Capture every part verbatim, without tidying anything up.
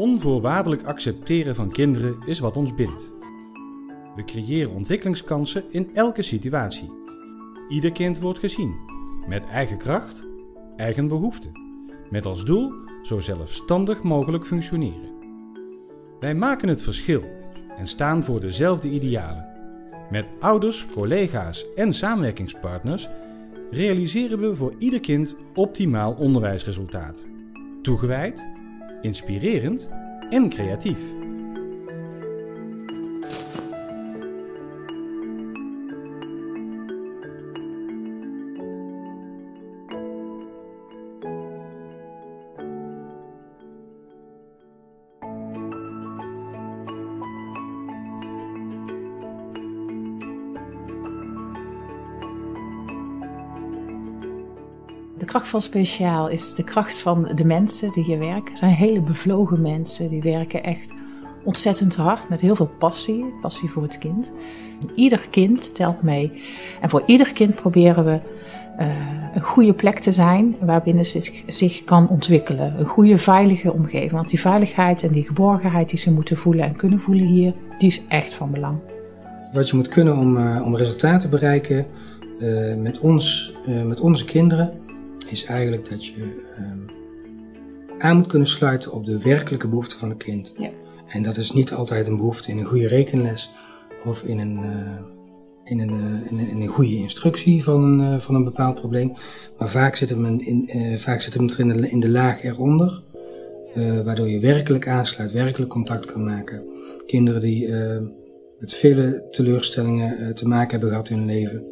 onvoorwaardelijk accepteren van kinderen is wat ons bindt. We creëren ontwikkelingskansen in elke situatie. Ieder kind wordt gezien, met eigen kracht, eigen behoeften, met als doel zo zelfstandig mogelijk functioneren. Wij maken het verschil en staan voor dezelfde idealen. Met ouders, collega's en samenwerkingspartners realiseren we voor ieder kind optimaal onderwijsresultaat. Toegewijd, inspirerend en creatief. De kracht van Speciaal is de kracht van de mensen die hier werken. Het zijn hele bevlogen mensen, die werken echt ontzettend hard met heel veel passie, passie voor het kind. Ieder kind telt mee en voor ieder kind proberen we uh, een goede plek te zijn waarbinnen zich, zich kan ontwikkelen. Een goede veilige omgeving, want die veiligheid en die geborgenheid die ze moeten voelen en kunnen voelen hier, die is echt van belang. Wat je moet kunnen om, uh, om resultaten te bereiken uh, met, ons, uh, met onze kinderen, is eigenlijk dat je uh, aan moet kunnen sluiten op de werkelijke behoeften van het kind. Ja. En dat is niet altijd een behoefte in een goede rekenles of in een, uh, in een, uh, in een, in een goede instructie van een, uh, van een bepaald probleem. Maar vaak zit hem, in, uh, vaak zit hem er in de, in de laag eronder, uh, waardoor je werkelijk aansluit, werkelijk contact kan maken. Kinderen die uh, met vele teleurstellingen uh, te maken hebben gehad in hun leven,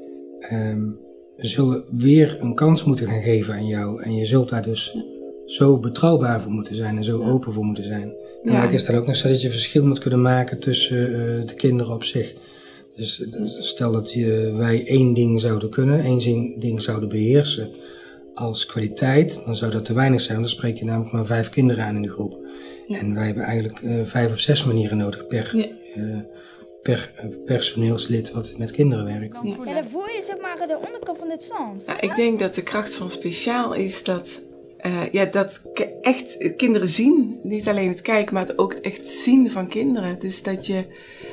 Um, zullen weer een kans moeten gaan geven aan jou. En je zult daar dus zo betrouwbaar voor moeten zijn en zo open voor moeten zijn. En ja. Eigenlijk is dat ook nog zo dat je verschil moet kunnen maken tussen uh, de kinderen op zich. Dus stel dat je, wij één ding zouden kunnen, één ding zouden beheersen als kwaliteit, dan zou dat te weinig zijn. Dan spreek je namelijk maar vijf kinderen aan in de groep. Ja. En wij hebben eigenlijk uh, vijf of zes manieren nodig per... Ja. Uh, per personeelslid wat met kinderen werkt. Ja, ja, dan voel je zeg maar de onderkant van dit zand. Ja, ik denk dat de kracht van Speciaal is dat, uh, ja, dat echt kinderen zien. Niet alleen het kijken, maar het ook echt zien van kinderen. Dus dat je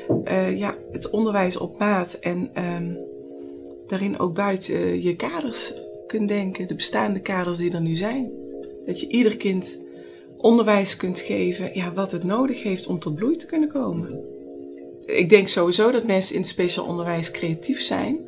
uh, ja, het onderwijs op maat en um, daarin ook buiten uh, je kaders kunt denken. De bestaande kaders die er nu zijn. Dat je ieder kind onderwijs kunt geven, ja, wat het nodig heeft om tot bloei te kunnen komen. Ik denk sowieso dat mensen in het speciaal onderwijs creatief zijn.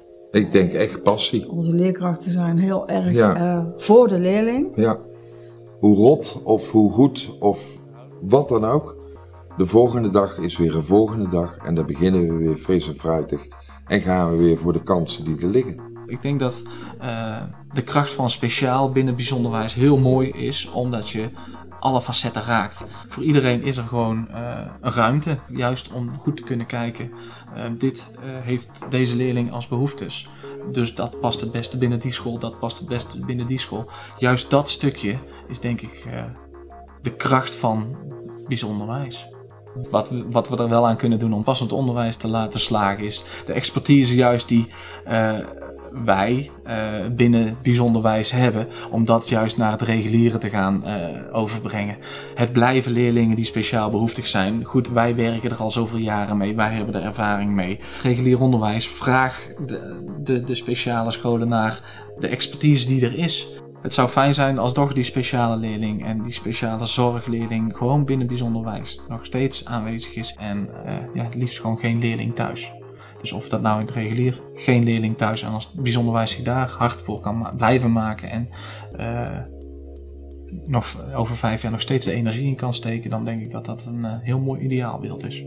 Ik denk echt passie. Onze leerkrachten zijn heel erg ja. uh, voor de leerling. Ja. Hoe rot of hoe goed of wat dan ook. De volgende dag is weer een volgende dag. En dan beginnen we weer fris en fruitig. En gaan we weer voor de kansen die er liggen. Ik denk dat uh, de kracht van Speciaal binnen bijzonderwijs heel mooi is. Omdat je alle facetten raakt. Voor iedereen is er gewoon uh, een ruimte, juist om goed te kunnen kijken. Uh, dit uh, heeft deze leerling als behoeftes. Dus dat past het beste binnen die school, dat past het beste binnen die school. Juist dat stukje is denk ik uh, de kracht van bijzonderwijs. Wat we, wat we er wel aan kunnen doen om passend onderwijs te laten slagen is de expertise juist die uh, wij uh, binnen bijzonderwijs hebben, om dat juist naar het reguliere te gaan uh, overbrengen. Het blijven leerlingen die speciaal behoeftig zijn. Goed, wij werken er al zoveel jaren mee, wij hebben er ervaring mee. Regulier onderwijs, vraag de, de, de speciale scholen naar de expertise die er is. Het zou fijn zijn als toch die speciale leerling en die speciale zorgleerling gewoon binnen bijzonderwijs nog steeds aanwezig is. En uh, ja, het liefst gewoon geen leerling thuis. Dus of dat nou in het regulier geen leerling thuis en als bijzonderwijs je daar hard voor kan ma- blijven maken en uh, nog over vijf jaar nog steeds de energie in kan steken, dan denk ik dat dat een uh, heel mooi ideaalbeeld is.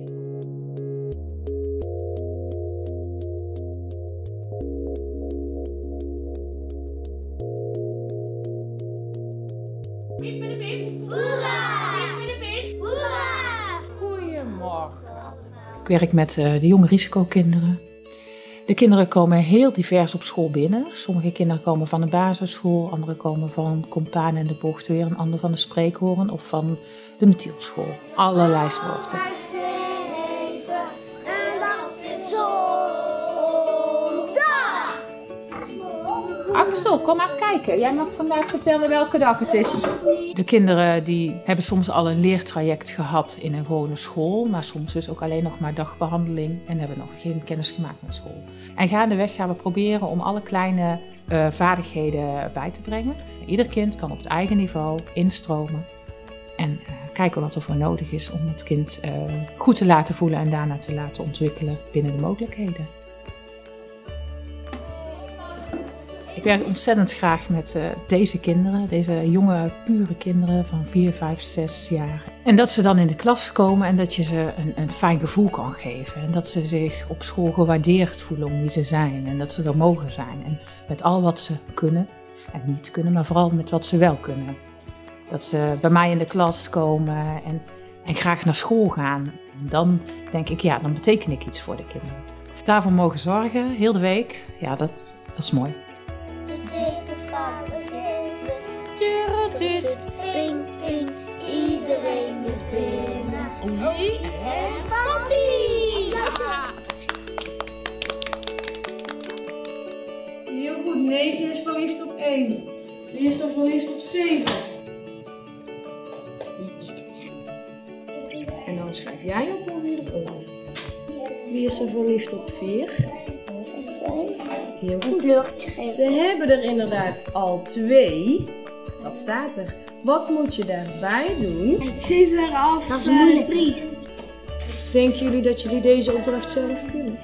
Ik werk met uh, de jonge risicokinderen. De kinderen komen heel divers op school binnen. Sommige kinderen komen van de basisschool, andere komen van Compaan en de Bocht weer, een ander van de Spreekhoorn of van de Methielschool. Allerlei soorten. Axel, kom maar kijken. Jij mag vandaag vertellen welke dag het is. De kinderen die hebben soms al een leertraject gehad in een gewone school. Maar soms dus ook alleen nog maar dagbehandeling. En hebben nog geen kennis gemaakt met school. En gaandeweg gaan we proberen om alle kleine uh, vaardigheden bij te brengen. Ieder kind kan op het eigen niveau instromen. En uh, kijken wat er voor nodig is om het kind uh, goed te laten voelen en daarna te laten ontwikkelen binnen de mogelijkheden. Ik werk ontzettend graag met uh, deze kinderen, deze jonge, pure kinderen van vier, vijf, zes jaar. En dat ze dan in de klas komen en dat je ze een, een fijn gevoel kan geven. En dat ze zich op school gewaardeerd voelen om wie ze zijn en dat ze er mogen zijn. En met al wat ze kunnen en niet kunnen, maar vooral met wat ze wel kunnen. Dat ze bij mij in de klas komen en, en graag naar school gaan. En dan denk ik, ja, dan beteken ik iets voor de kinderen. Daarvoor mogen zorgen, heel de week, ja, dat, dat is mooi. De tekens gaan beginnen. Turutut, ping, ping, iedereen is binnen. Oei en Sandy! Heel goed, negen is verliefd op één. Wie is er verliefd op zeven? En dan schrijf jij op hoe je de volgende doet. Wie is er verliefd op vier? Heel goed. Ze hebben er inderdaad al twee. Wat staat er? Wat moet je daarbij doen? zeven af. Dat is moeilijk. drie. Denken jullie dat jullie deze opdracht zelf kunnen?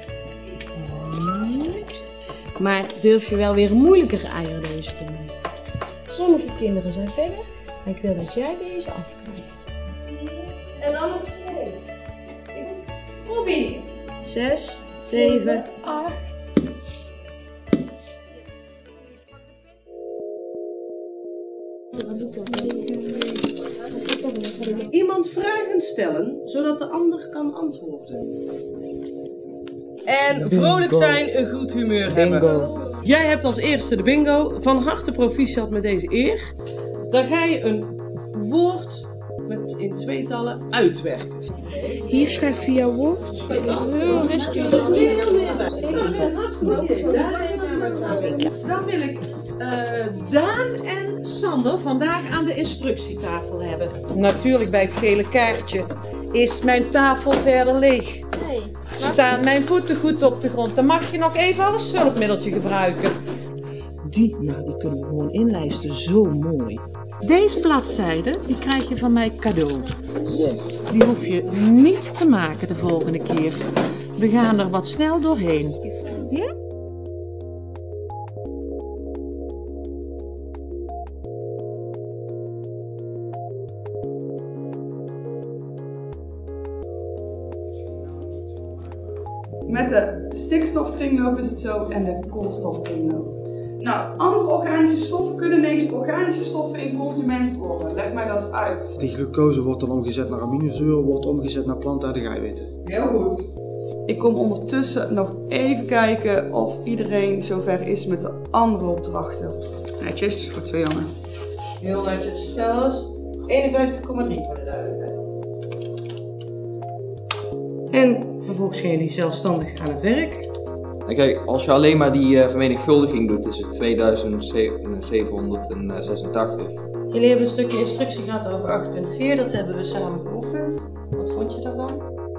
Maar durf je wel weer een moeilijkere eierdoosje te maken? Sommige kinderen zijn verder, maar ik wil dat jij deze afkrijgt. En dan nog twee. Goed. Robbie. Zes, zeven, acht. Iemand vragen stellen, zodat de ander kan antwoorden. En vrolijk zijn, een goed humeur hebben. Bingo. Jij hebt als eerste de bingo. Van harte proficiat met deze eer. Dan ga je een woord met in tweetallen uitwerken. Hier schrijf je jouw woord. Heel rustig. Dan wil ik uh, Daan en Sander vandaag aan de instructietafel hebben. Natuurlijk bij het gele kaartje. Is mijn tafel verder leeg? Nee. Staan mijn voeten goed op de grond? Dan mag je nog even als hulpmiddeltje gebruiken. Die, nou, die kunnen we gewoon inlijsten. Zo mooi. Deze bladzijde, die krijg je van mij cadeau. Yes. Die hoef je niet te maken de volgende keer. We gaan er wat snel doorheen. Ja? Met de stikstofkringloop is het zo en de koolstofkringloop. Nou, andere organische stoffen kunnen deze organische stoffen in consument worden. Leg mij dat uit. Die glucose wordt dan omgezet naar aminozuren, wordt omgezet naar plantaardige eiwitten. Heel goed. Ik kom ondertussen nog even kijken of iedereen zover is met de andere opdrachten. Netjes, voor twee jongen. Heel netjes. Charles, eenenvijftig komma drie voor de duidelijkheid. En vervolgens gaan jullie zelfstandig aan het werk. En kijk, als je alleen maar die uh, vermenigvuldiging doet, is het tweeduizend zevenhonderdzesentachtig. Jullie hebben een stukje instructie gehad over acht punt vier, dat hebben we samen geoefend. Wat vond je daarvan?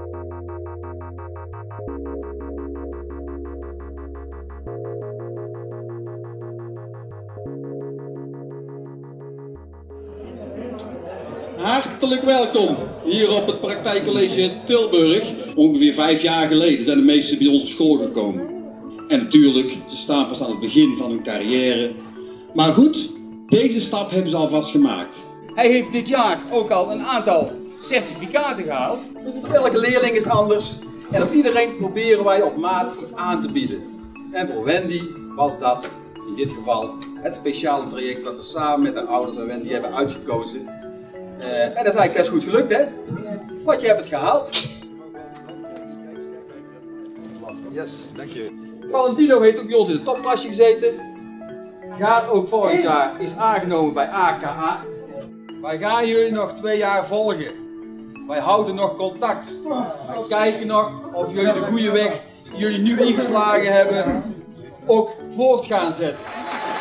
Hartelijk welkom hier op het praktijkcollege Tilburg. Ongeveer vijf jaar geleden zijn de meesten bij ons op school gekomen. En natuurlijk, ze staan pas aan het begin van hun carrière. Maar goed, deze stap hebben ze alvast gemaakt. Hij heeft dit jaar ook al een aantal certificaten gehaald. Elke leerling is anders en op iedereen proberen wij op maat iets aan te bieden. En voor Wendy was dat in dit geval het speciale traject wat we samen met de ouders en Wendy hebben uitgekozen. Uh, en dat is eigenlijk best goed gelukt, hè? Want je hebt het gehaald. Yes, dank je. Valentino heeft ook bij ons in de topklasje gezeten. Gaat ook volgend jaar, is aangenomen bij A K A. Wij gaan jullie nog twee jaar volgen. Wij houden nog contact. Wij kijken nog of jullie de goede weg die jullie nu ingeslagen hebben ook voort gaan zetten.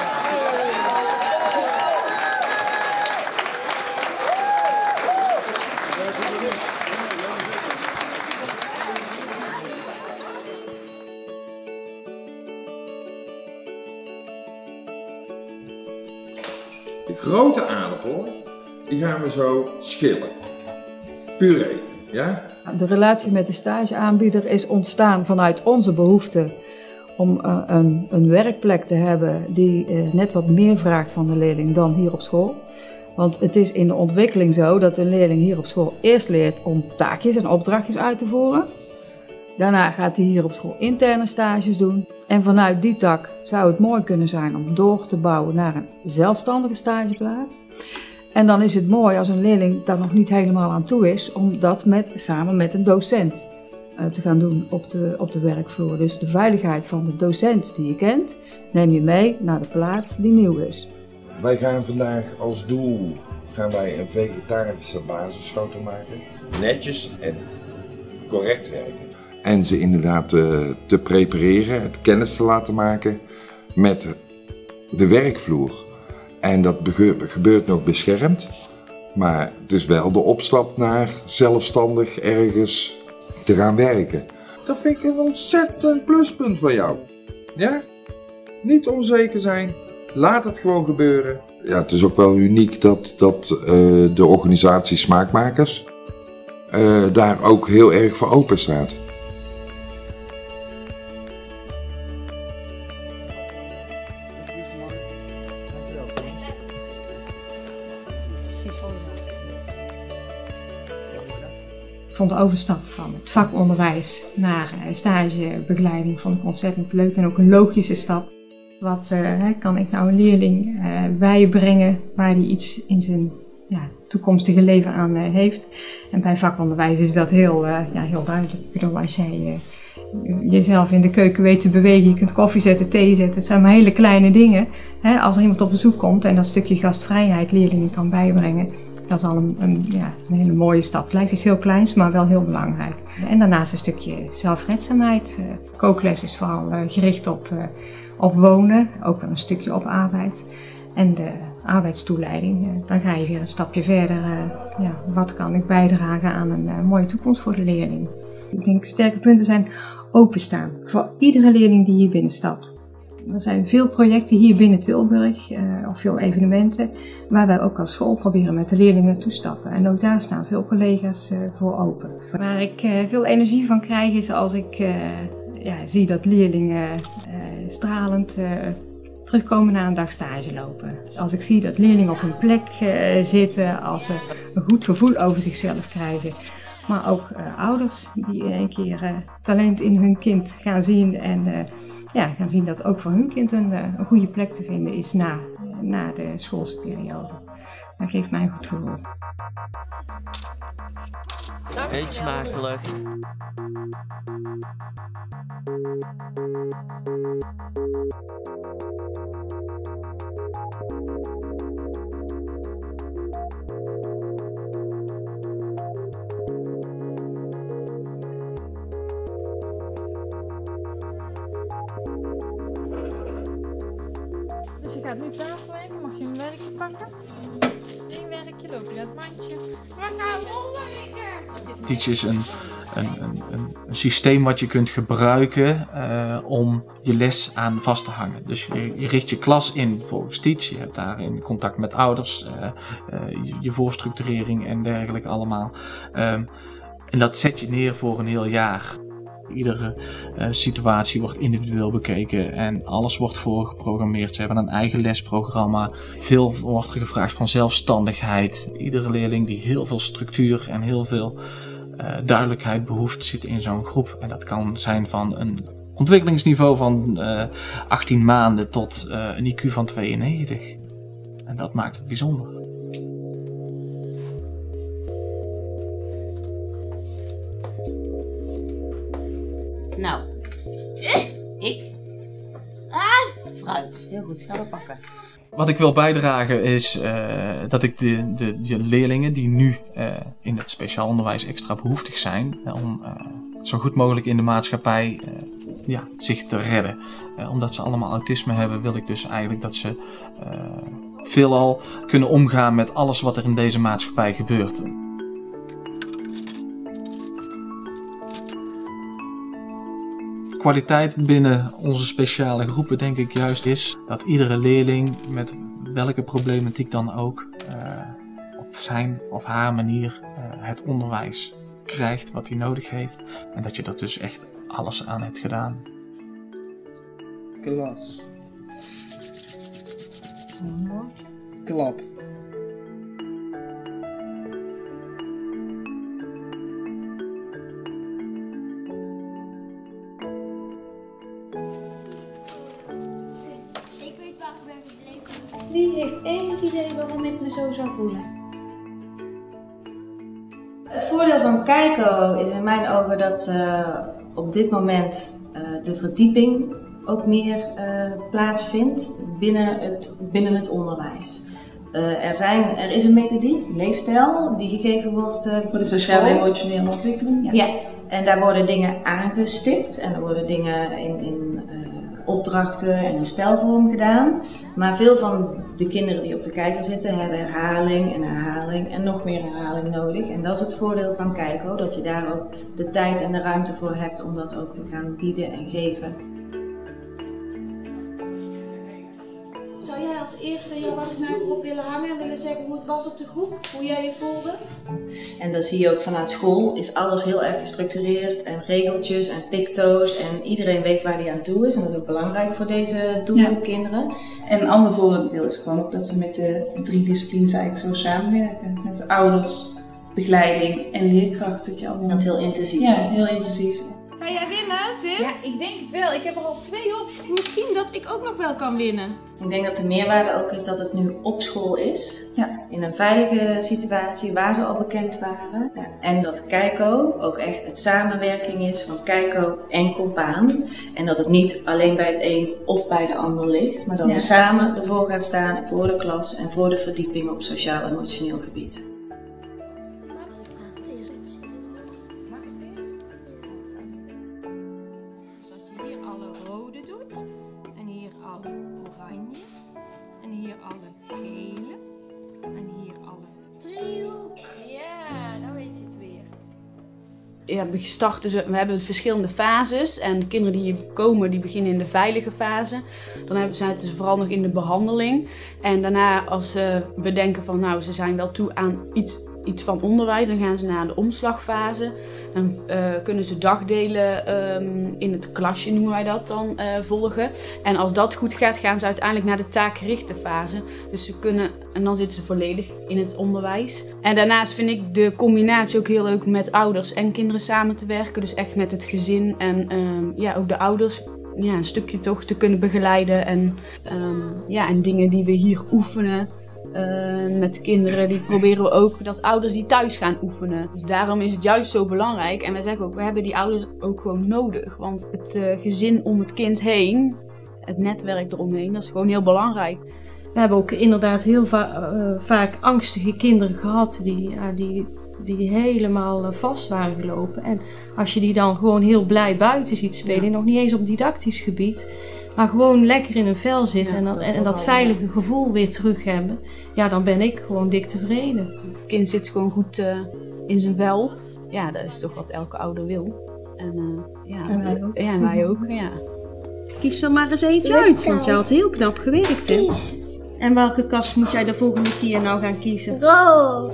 De grote aardappel, die gaan we zo schillen. Puree, ja? De relatie met de stageaanbieder is ontstaan vanuit onze behoefte om uh, een, een werkplek te hebben die uh, net wat meer vraagt van de leerling dan hier op school. Want het is in de ontwikkeling zo dat een leerling hier op school eerst leert om taakjes en opdrachtjes uit te voeren. Daarna gaat hij hier op school interne stages doen. En vanuit die tak zou het mooi kunnen zijn om door te bouwen naar een zelfstandige stageplaats. En dan is het mooi als een leerling daar nog niet helemaal aan toe is, om dat met, samen met een docent uh, te gaan doen op de, op de werkvloer. Dus de veiligheid van de docent die je kent, neem je mee naar de plaats die nieuw is. Wij gaan vandaag als doel gaan wij een vegetarische basisschotel maken. Netjes en correct werken. En ze inderdaad te, te prepareren, het kennis te laten maken met de werkvloer. En dat gebeurt nog beschermd, maar het is wel de opstap naar zelfstandig ergens te gaan werken. Dat vind ik een ontzettend pluspunt van jou. Ja? Niet onzeker zijn, laat het gewoon gebeuren. Ja, het is ook wel uniek dat, dat uh, de organisatie Smaakmakers uh, daar ook heel erg voor open staat. Ik vond de overstap van het vakonderwijs naar stagebegeleiding vond ik ontzettend leuk en ook een logische stap. Wat uh, kan ik nou een leerling uh, bijbrengen waar hij iets in zijn ja, toekomstige leven aan uh, heeft. En bij vakonderwijs is dat heel, uh, ja, heel duidelijk. Ik bedoel, als jij uh, jezelf in de keuken weet te bewegen, je kunt koffie zetten, thee zetten, het zijn maar hele kleine dingen. Hè, als er iemand op bezoek komt en dat stukje gastvrijheid leerlingen kan bijbrengen, dat is al een, een, ja, een hele mooie stap. Het lijkt iets heel kleins, maar wel heel belangrijk. En daarnaast een stukje zelfredzaamheid. Uh, kookles is vooral uh, gericht op, uh, op wonen, ook wel een stukje op arbeid. En de arbeidstoeleiding, uh, dan ga je weer een stapje verder. Uh, ja, wat kan ik bijdragen aan een uh, mooie toekomst voor de leerling? Ik denk sterke punten zijn openstaan voor iedere leerling die hier binnenstapt. Er zijn veel projecten hier binnen Tilburg, uh, of veel evenementen, waar wij ook als school proberen met de leerlingen toestappen. En ook daar staan veel collega's uh, voor open. Waar ik uh, veel energie van krijg is als ik uh, ja, zie dat leerlingen uh, stralend uh, terugkomen na een dag stage lopen. Als ik zie dat leerlingen op een plek uh, zitten, als ze een goed gevoel over zichzelf krijgen. Maar ook uh, ouders die in een keer uh, talent in hun kind gaan zien en uh, ja, gaan zien dat ook voor hun kind een, een goede plek te vinden is na, na de schoolse periode. Dat geeft mij een goed gevoel. Eet smakelijk. Dus je gaat nu tafelwerken, mag je een werkje pakken. Eén werkje, loop je naar het mandje. We gaan rolwerken! Teach is een, een, een, een, een systeem wat je kunt gebruiken uh, om je les aan vast te hangen. Dus je, je richt je klas in volgens Teach. Je hebt daarin contact met ouders, uh, uh, je, je voorstructurering en dergelijke allemaal. Um, en dat zet je neer voor een heel jaar. Iedere uh, situatie wordt individueel bekeken en alles wordt voorgeprogrammeerd. Ze hebben een eigen lesprogramma. Veel wordt er gevraagd van zelfstandigheid. Iedere leerling die heel veel structuur en heel veel uh, duidelijkheid behoeft, zit in zo'n groep. En dat kan zijn van een ontwikkelingsniveau van uh, achttien maanden tot uh, een I Q van tweeënnegentig. En dat maakt het bijzonder. Nou, ik. Ah, fruit. Heel goed, gaan we pakken. Wat ik wil bijdragen is uh, dat ik de, de, de leerlingen die nu uh, in het speciaal onderwijs extra behoeftig zijn, uh, om uh, zo goed mogelijk in de maatschappij uh, ja, zich te redden. Uh, omdat ze allemaal autisme hebben, wil ik dus eigenlijk dat ze uh, veelal kunnen omgaan met alles wat er in deze maatschappij gebeurt. Kwaliteit binnen onze speciale groepen denk ik juist is dat iedere leerling met welke problematiek dan ook uh, op zijn of haar manier uh, het onderwijs krijgt wat hij nodig heeft. En dat je er dus echt alles aan hebt gedaan. Klas. Klap. Wie heeft enig idee waarom ik me zo zou voelen? Het voordeel van Keiko is in mijn ogen dat uh, op dit moment uh, de verdieping ook meer uh, plaatsvindt binnen het, binnen het onderwijs. Uh, er, zijn, er is een methodiek, leefstijl, die gegeven wordt uh, voor de sociaal-emotionele ontwikkeling. Ja. ja, en daar worden dingen aangestipt en er worden dingen in, in uh, opdrachten en in spelvorm gedaan. Maar veel van de kinderen die op de Keizer zitten hebben herhaling en herhaling en nog meer herhaling nodig. En dat is het voordeel van Keiko, dat je daar ook de tijd en de ruimte voor hebt om dat ook te gaan bieden en geven. Zou jij als eerste, jou was ik naar de groep willen hangen en willen zeggen hoe het was op de groep, hoe jij je voelde? En dan zie je ook vanuit school is alles heel erg gestructureerd en regeltjes en picto's en iedereen weet waar hij aan toe is en dat is ook belangrijk voor deze doelgroep ja. kinderen. En een ander voordeel is gewoon ook dat we met de drie disciplines eigenlijk zo samenwerken. Met de ouders, begeleiding en leerkracht. Dat je allemaal... Dat heel intensief. Ja, heel intensief. Ga jij winnen, Tim? Ja, ik denk het wel. Ik heb er al twee op. Misschien dat ik ook nog wel kan winnen. Ik denk dat de meerwaarde ook is dat het nu op school is. Ja. In een veilige situatie waar ze al bekend waren. Ja. En dat Keiko ook echt het samenwerking is van Keiko en Compaan. En dat het niet alleen bij het een of bij de ander ligt. Maar dat ja. we samen ervoor gaan staan voor de klas en voor de verdieping op sociaal-emotioneel gebied. Ja, we starten, we hebben verschillende fases en de kinderen die hier komen, die beginnen in de veilige fase. Dan hebben, zitten ze vooral nog in de behandeling. En daarna, als uh, we denken van nou, ze zijn wel toe aan iets, iets van onderwijs, dan gaan ze naar de omslagfase. Dan uh, kunnen ze dagdelen um, in het klasje, noemen wij dat dan, uh, volgen. En als dat goed gaat, gaan ze uiteindelijk naar de taakgerichte fase. Dus ze kunnen, en dan zitten ze volledig in het onderwijs. En daarnaast vind ik de combinatie ook heel leuk met ouders en kinderen samen te werken. Dus echt met het gezin en um, ja, ook de ouders ja, een stukje toch te kunnen begeleiden. En, um, ja, en dingen die we hier oefenen. Uh, met de kinderen, die proberen we ook dat ouders die thuis gaan oefenen. Dus daarom is het juist zo belangrijk. En wij zeggen ook, we hebben die ouders ook gewoon nodig. Want het uh, gezin om het kind heen, het netwerk eromheen, dat is gewoon heel belangrijk. We hebben ook inderdaad heel va uh, vaak angstige kinderen gehad die, uh, die, die helemaal uh, vast waren gelopen. En als je die dan gewoon heel blij buiten ziet spelen, ja. nog niet eens op didactisch gebied, maar gewoon lekker in een vel zitten ja, en, dat, en, en dat veilige gevoel weer terug hebben, ja, dan ben ik gewoon dik tevreden. Het kind zit gewoon goed uh, in zijn vel. Ja, dat is toch wat elke ouder wil. En, uh, ja, en wij ook. Ja, en wij ook, ja. Kies er maar eens eentje uit, want je had heel knap gewerkt, hè? En welke kast moet jij de volgende keer nou gaan kiezen? Rood.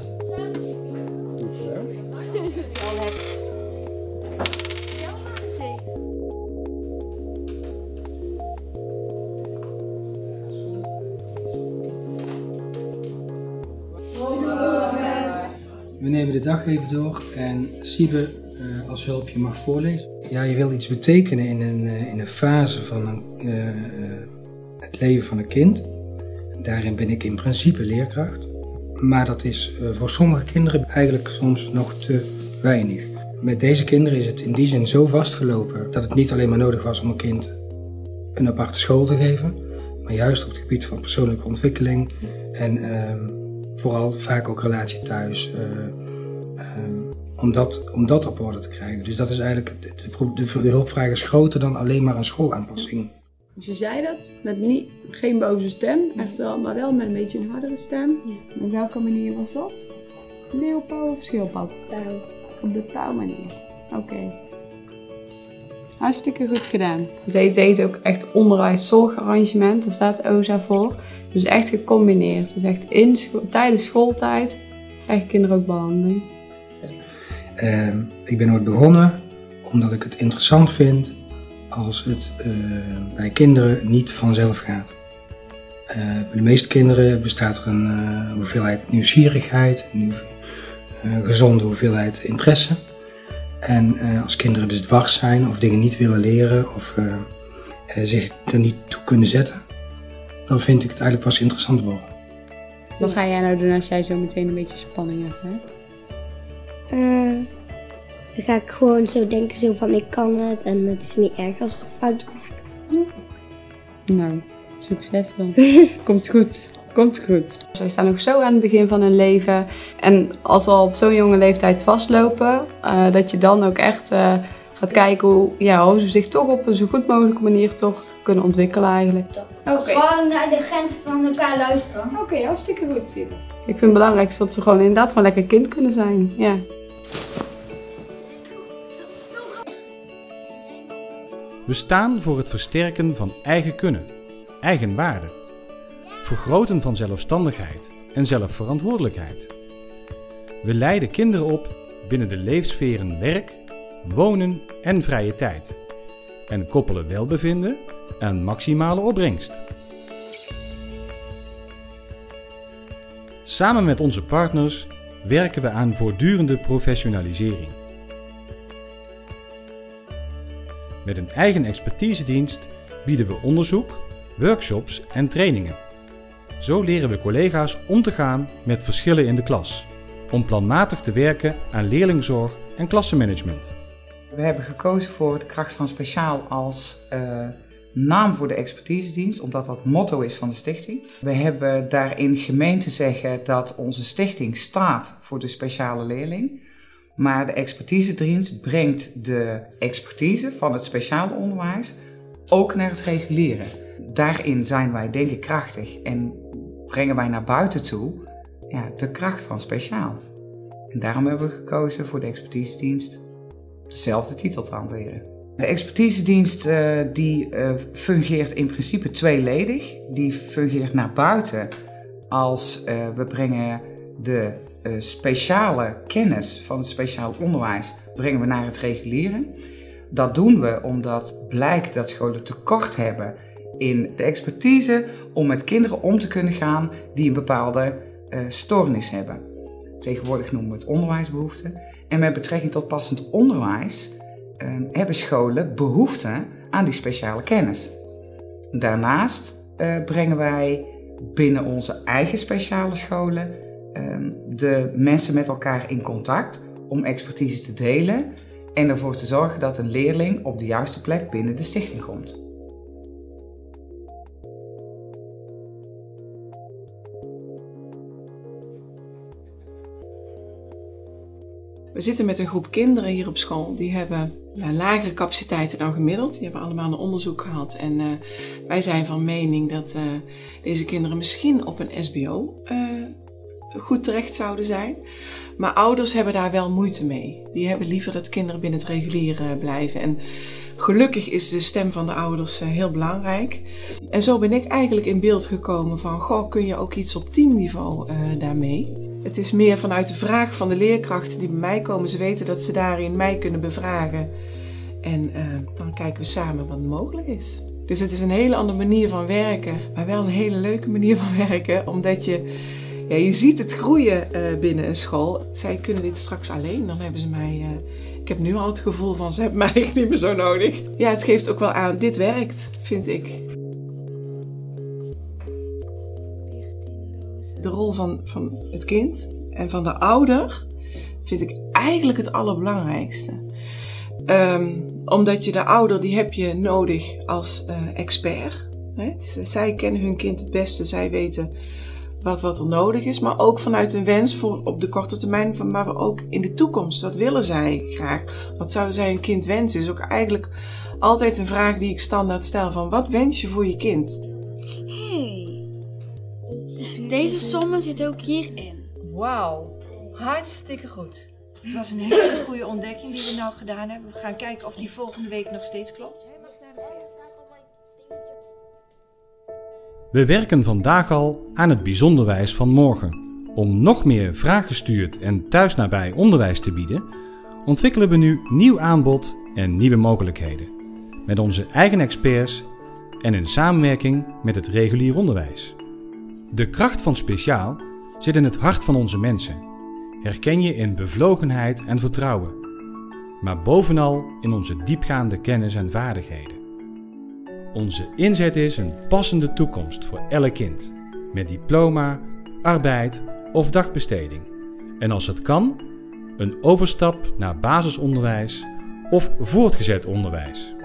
We nemen de dag even door en Siebe uh, als hulpje mag voorlezen. Ja, je wil iets betekenen in een, uh, in een fase van een, uh, uh, het leven van een kind. Daarin ben ik in principe leerkracht. Maar dat is uh, voor sommige kinderen eigenlijk soms nog te weinig. Met deze kinderen is het in die zin zo vastgelopen dat het niet alleen maar nodig was om een kind een aparte school te geven. Maar juist op het gebied van persoonlijke ontwikkeling en uh, vooral vaak ook relatie thuis. Uh, uh, om, dat, om dat op orde te krijgen. Dus dat is eigenlijk, de, de, de hulpvraag is groter dan alleen maar een schoolaanpassing. Dus je zei dat met niet, geen boze stem, echt wel, maar wel met een beetje een hardere stem. Ja. Op welke manier was dat? Leeuwpauw of schildpad? Pauw. Op de pauwmanier. Oké. Okay. Hartstikke goed gedaan. Zij deed ook echt onderwijs zorgarrangement, daar staat O S A voor. Dus echt gecombineerd. Dus echt in scho- tijdens schooltijd krijgen kinderen ook behandeling. Uh, ik ben ooit begonnen omdat ik het interessant vind als het uh, bij kinderen niet vanzelf gaat. Uh, bij de meeste kinderen bestaat er een uh, hoeveelheid nieuwsgierigheid, een uh, gezonde hoeveelheid interesse. En uh, als kinderen dus dwars zijn of dingen niet willen leren of uh, uh, zich er niet toe kunnen zetten, dan vind ik het eigenlijk pas interessant worden. Wat ga jij nou doen als jij zo meteen een beetje spanning hebt, hè? Uh, dan ga ik gewoon zo denken zo van ik kan het en het is niet erg als er een fout maakt. Nou, succes dan. Komt goed. Komt goed. Zij staan nog zo aan het begin van hun leven. En als ze al op zo'n jonge leeftijd vastlopen, uh, dat je dan ook echt uh, gaat kijken hoe, ja, hoe ze zich toch op een zo goed mogelijke manier toch kunnen ontwikkelen eigenlijk. Oké. Okay. Gewoon naar de grens van elkaar luisteren. Oké, okay, hartstikke goed, Siebe. Ik vind het belangrijk dat ze gewoon inderdaad gewoon lekker kind kunnen zijn. Ja. We staan voor het versterken van eigen kunnen, eigenwaarde, vergroten van zelfstandigheid en zelfverantwoordelijkheid. We leiden kinderen op binnen de leefsferen werk, wonen en vrije tijd en koppelen welbevinden aan maximale opbrengst. Samen met onze partners werken we aan voortdurende professionalisering. Met een eigen expertisedienst bieden we onderzoek, workshops en trainingen. Zo leren we collega's om te gaan met verschillen in de klas, om planmatig te werken aan leerlingzorg en klassenmanagement. We hebben gekozen voor de kracht van speciaal als uh, naam voor de expertisedienst, omdat dat het motto is van de stichting. We hebben daarin gemeen te zeggen dat onze stichting staat voor de speciale leerling. Maar de expertisedienst brengt de expertise van het speciale onderwijs ook naar het reguliere. Daarin zijn wij denk ik krachtig en brengen wij naar buiten toe ja, de kracht van speciaal. En daarom hebben we gekozen voor de expertisedienst dezelfde titel te hanteren. De expertisedienst uh, die uh, fungeert in principe tweeledig. Die fungeert naar buiten als uh, we brengen de uh, speciale kennis van het speciaal onderwijs brengen we naar het reguliere. Dat doen we omdat blijkt dat scholen tekort hebben in de expertise om met kinderen om te kunnen gaan die een bepaalde uh, stoornis hebben. Tegenwoordig noemen we het onderwijsbehoeften. En met betrekking tot passend onderwijs uh, hebben scholen behoefte aan die speciale kennis. Daarnaast uh, brengen wij binnen onze eigen speciale scholen uh, de mensen met elkaar in contact om expertise te delen en ervoor te zorgen dat een leerling op de juiste plek binnen de stichting komt. We zitten met een groep kinderen hier op school. Die hebben nou, lagere capaciteiten dan gemiddeld. Die hebben allemaal een onderzoek gehad. En uh, wij zijn van mening dat uh, deze kinderen misschien op een S B O uh, goed terecht zouden zijn. Maar ouders hebben daar wel moeite mee. Die hebben liever dat kinderen binnen het reguliere blijven. En gelukkig is de stem van de ouders uh, heel belangrijk. En zo ben ik eigenlijk in beeld gekomen van, goh, kun je ook iets op teamniveau uh, daarmee? Het is meer vanuit de vraag van de leerkrachten die bij mij komen. Ze weten dat ze daarin mij kunnen bevragen. En uh, dan kijken we samen wat mogelijk is. Dus het is een hele andere manier van werken. Maar wel een hele leuke manier van werken. Omdat je, ja, je ziet het groeien uh, binnen een school. Zij kunnen dit straks alleen. Dan hebben ze mij... Uh, ik heb nu al het gevoel van, ze hebben mij eigenlijk niet meer zo nodig. Ja, het geeft ook wel aan, dit werkt, vind ik. De rol van, van het kind en van de ouder vind ik eigenlijk het allerbelangrijkste. Um, omdat je de ouder, die heb je nodig als uh, expert. Hè? Zij kennen hun kind het beste, zij weten wat, wat er nodig is. Maar ook vanuit een wens voor op de korte termijn, maar ook in de toekomst. Wat willen zij graag? Wat zouden zij hun kind wensen? Is ook eigenlijk altijd een vraag die ik standaard stel van, wat wens je voor je kind? Deze sommen zit ook hierin. Wauw, hartstikke goed. Het was een hele goede ontdekking die we nou gedaan hebben. We gaan kijken of die volgende week nog steeds klopt. We werken vandaag al aan het bijzonderwijs van morgen. Om nog meer vraaggestuurd en thuisnabij onderwijs te bieden, ontwikkelen we nu nieuw aanbod en nieuwe mogelijkheden. Met onze eigen experts en in samenwerking met het regulier onderwijs. De kracht van speciaal zit in het hart van onze mensen. Herken je in bevlogenheid en vertrouwen. Maar bovenal in onze diepgaande kennis en vaardigheden. Onze inzet is een passende toekomst voor elk kind. Met diploma, arbeid of dagbesteding. En als het kan, een overstap naar basisonderwijs of voortgezet onderwijs.